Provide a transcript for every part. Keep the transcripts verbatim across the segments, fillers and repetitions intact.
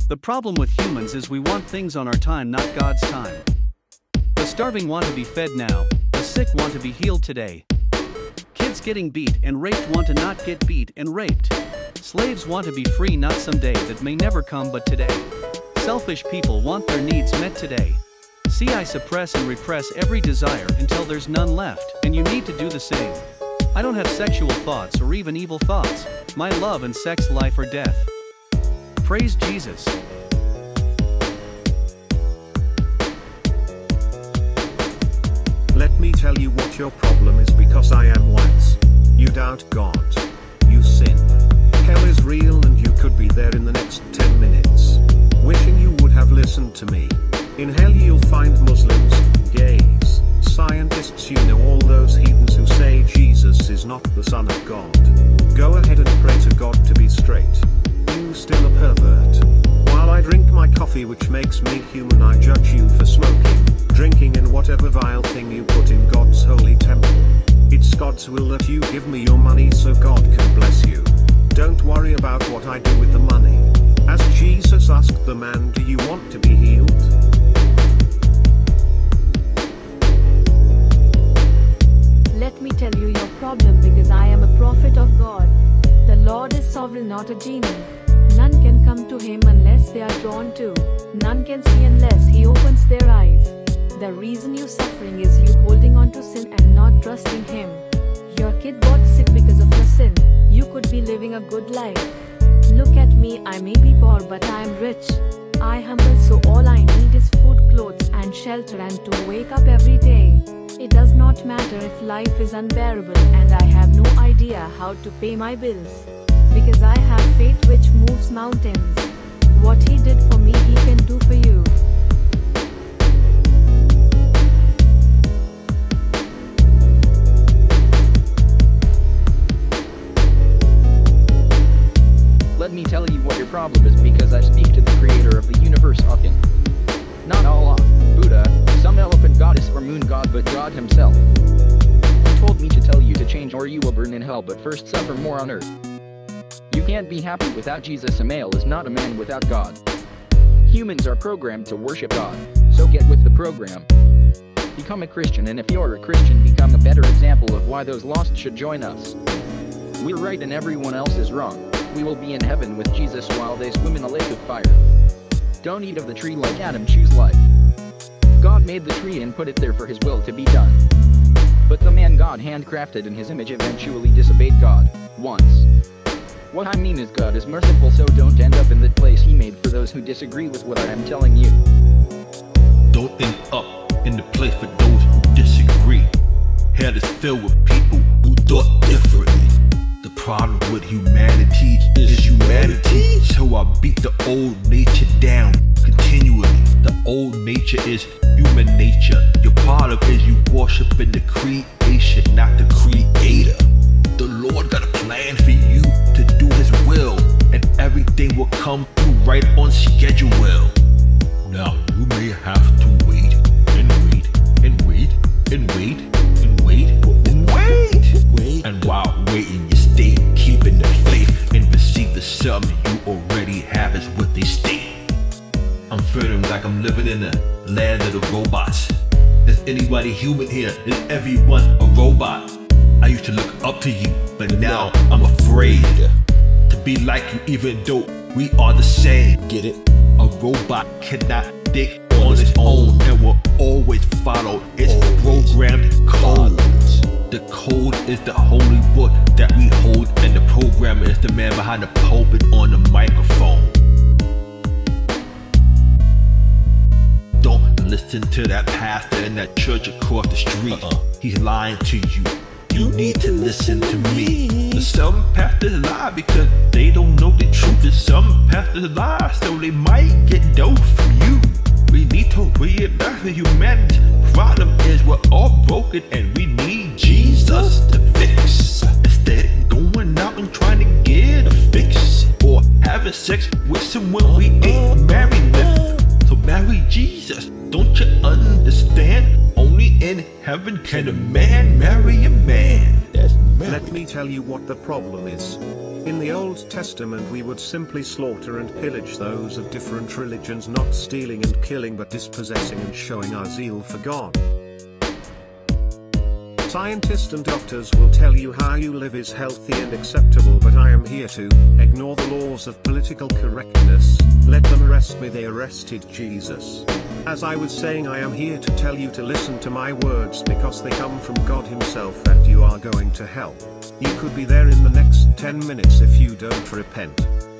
The problem with humans is we want things on our time, not God's time. The starving want to be fed now, the sick want to be healed today. Kids getting beat and raped want to not get beat and raped. Slaves want to be free, not someday that may never come but today. Selfish people want their needs met today. See, I suppress and repress every desire until there's none left, and you need to do the same. I don't have sexual thoughts or even evil thoughts. My love and sex, life or death. Praise Jesus. Let me tell you what your problem is, because I am wise. You doubt God. You sin. Hell is real and you could be there in the next ten minutes. Wishing you would have listened to me. In hell you'll find Muslims, gays, scientists, you know, all those heathens who say Jesus is not the Son of God. Go ahead and pray to God to be straight. You still a pervert. While I drink my coffee which makes me human, I judge you for smoking, drinking and whatever vile thing you put in God's holy temple. It's God's will that you give me your money so God can bless you. Don't worry about what I do with the money. As Jesus asked the man, do you want to be healed? Let me tell you your problem, because I am a prophet of God. The Lord is sovereign, not a genie. None can come to him unless they are drawn to. None can see unless he opens their eyes. The reason you're suffering is you holding on to sin and not trusting him. Your kid got sick because of your sin. You could be living a good life. Look at me, I may be poor but I am rich. I humble, so all I need is food, clothes and shelter, and to wake up every day. It does not matter if life is unbearable and I have no idea how to pay my bills. Because I have faith which moves mountains. What he did for me, he can do for you. Let me tell you what your problem is, because I speak to the creator of the universe often. Not Allah, Buddha, some elephant goddess or moon god, but God himself. He told me to tell you to change or you will burn in hell, but first suffer more on earth. You can't be happy without Jesus. A male is not a man without God. Humans are programmed to worship God, so get with the program. Become a Christian, and if you're a Christian, become a better example of why those lost should join us. We're right and everyone else is wrong. We will be in heaven with Jesus while they swim in a lake of fire. Don't eat of the tree like Adam, choose life. God made the tree and put it there for his will to be done. But the man God handcrafted in his image eventually disobeyed God, once. What I mean is, God is merciful, so don't end up in the place he made for those who disagree with what I am telling you. Don't end up in the place for those who disagree. Hell is filled with people who thought differently. The problem with humanity is humanity. So I beat the old nature down continually. The old nature is human nature. Your problem is you worshiping the creation, not the creator. The Lord got a plan for you to do his will, and everything will come through right on schedule. Now you may have to wait and wait and wait and wait and wait and wait. wait. And while waiting, you stay keeping the faith and receive the something you already have, is what they state. I'm feeling like I'm living in the land of the robots. Is anybody human here? Is everyone a robot? I used to look up to you, but now I'm afraid to be like you, even though we are the same. Get it? A robot cannot think on its own and will always follow its programmed code. The code is the holy book that we hold, and the programmer is the man behind the pulpit on the microphone. Don't listen to that pastor in that church across the street. Uh-uh. He's lying to you. You need to listen to me. Some pastors lie because they don't know the truth, and some pastors lie so they might get dough from you. We need to realize the humanity problem is we're all broken and we need Jesus to fix. Instead of going out and trying to get a fix, or having sex with someone we ain't married with. So marry Jesus, don't you understand? Only in heaven can a man marry a man. That's Let me tell you what the problem is. In the Old Testament we would simply slaughter and pillage those of different religions, not stealing and killing but dispossessing and showing our zeal for God. Scientists and doctors will tell you how you live is healthy and acceptable, but I am here to ignore the laws of political correctness. Let them arrest me. They arrested Jesus. As I was saying, I am here to tell you to listen to my words because they come from God himself and you are going to hell. You could be there in the next ten minutes if you don't repent.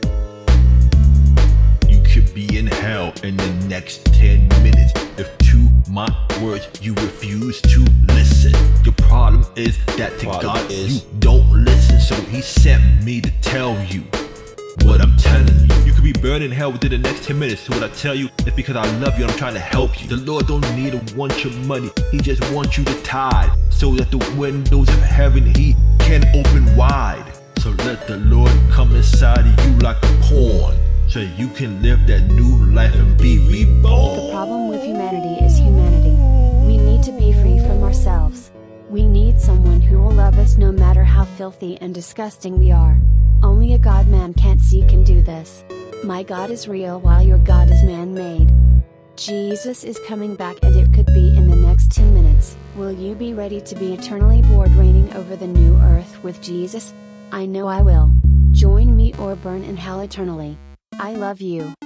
You could be in hell in the next ten minutes if to my words you refuse to listen. Your problem is that to Problem God is- you don't listen, so he sent me to tell you what I'm telling you. You could be burning in hell within the next ten minutes. So what I tell you is because I love you and I'm trying to help you. The Lord don't need or want your money. He just wants you to tithe so that the windows of heaven he can open wide. So let the Lord come inside of you like a pawn, so you can live that new life and be reborn. The problem with humanity is humanity. We need to be free from ourselves. We need someone who will love us no matter how filthy and disgusting we are. Only a God man can't see can do this. My God is real while your God is man-made. Jesus is coming back and it could be in the next ten minutes. Will you be ready to be eternally bored reigning over the new earth with Jesus? I know I will. Join me or burn in hell eternally. I love you.